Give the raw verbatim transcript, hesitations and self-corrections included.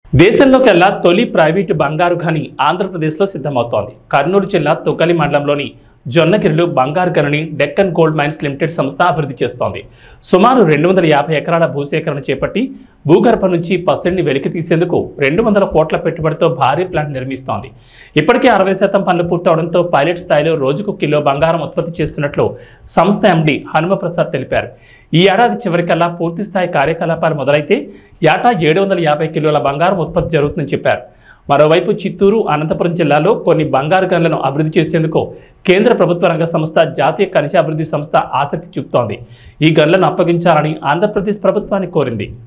దేశంలోకెల్లా తొలి ప్రైవేటు బంగారు ఖని ఆంధ్రప్రదేశ్లో సిద్ధమవుతోంది. కర్నూలు జిల్లా తుగలి మండలంలోని జొన్నగిరిలో బంగారు గనిని డెక్కన్ గోల్డ్ మైన్స్ లిమిటెడ్ సంస్థ అభివృద్ధి చేస్తోంది. సుమారు రెండు వందల యాభై ఎకరాల భూసేకరణ చేపట్టి భూగర్భం నుంచి పసిడిని వెలికి తీసేందుకు రెండు వందల కోట్ల పెట్టుబడితో భారీ ప్లాంట్ నిర్మిస్తోంది. ఇప్పటికే అరవై శాతం పనులు పూర్తవడంతో పైలట్ స్థాయిలో రోజుకు కిలో బంగారం ఉత్పత్తి చేస్తున్నట్లు సంస్థ ఎండీ హనుమప్రసాద్ తెలిపారు. ఈ ఏడాది చివరికల్లా పూర్తి స్థాయి కార్యకలాపాలు మొదలైతే ఏటా ఏడు వందల యాభై కిలోల బంగారం ఉత్పత్తి జరుగుతుందని చెప్పారు. మరోవైపు చిత్తూరు, అనంతపురం జిల్లాలో కొన్ని బంగారు గనులను అభివృద్ధి చేసేందుకు కేంద్ర ప్రభుత్వ రంగ సంస్థ జాతీయ ఖనిజాభివృద్ధి సంస్థ ఆసక్తి చూపుతోంది. ఈ గనులను అప్పగించాలని ఆంధ్రప్రదేశ్ ప్రభుత్వాన్ని కోరింది.